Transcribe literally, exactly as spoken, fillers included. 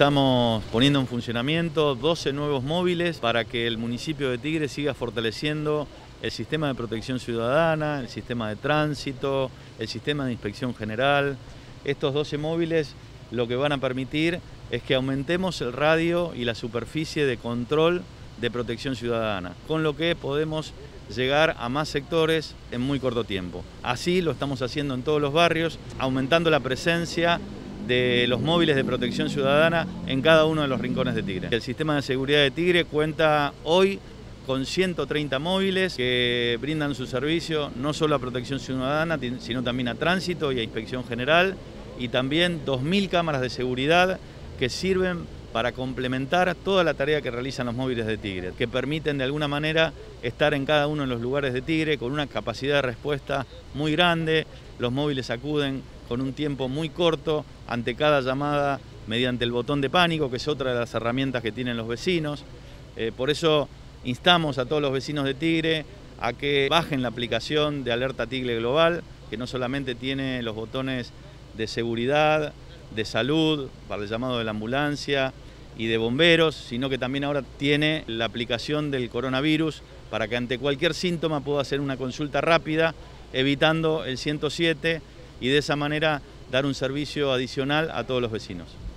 estamos poniendo en funcionamiento doce nuevos móviles para que el municipio de Tigre siga fortaleciendo el sistema de protección ciudadana, el sistema de tránsito, el sistema de inspección general. Estos doce móviles lo que van a permitir es que aumentemos el radio y la superficie de control de protección ciudadana, con lo que podemos llegar a más sectores en muy corto tiempo. Así lo estamos haciendo en todos los barrios, aumentando la presencia de los móviles de protección ciudadana en cada uno de los rincones de Tigre. El sistema de seguridad de Tigre cuenta hoy con ciento treinta móviles que brindan su servicio no solo a protección ciudadana, sino también a tránsito y a inspección general, y también dos mil cámaras de seguridad que sirven para complementar toda la tarea que realizan los móviles de Tigre, que permiten de alguna manera estar en cada uno de los lugares de Tigre con una capacidad de respuesta muy grande. Los móviles acuden con un tiempo muy corto ante cada llamada mediante el botón de pánico, que es otra de las herramientas que tienen los vecinos. Eh, por eso instamos a todos los vecinos de Tigre a que bajen la aplicación de Alerta Tigre Global, que no solamente tiene los botones de seguridad, de salud, para el llamado de la ambulancia y de bomberos, sino que también ahora tiene la aplicación del coronavirus para que ante cualquier síntoma pueda hacer una consulta rápida, evitando el ciento siete, y de esa manera dar un servicio adicional a todos los vecinos.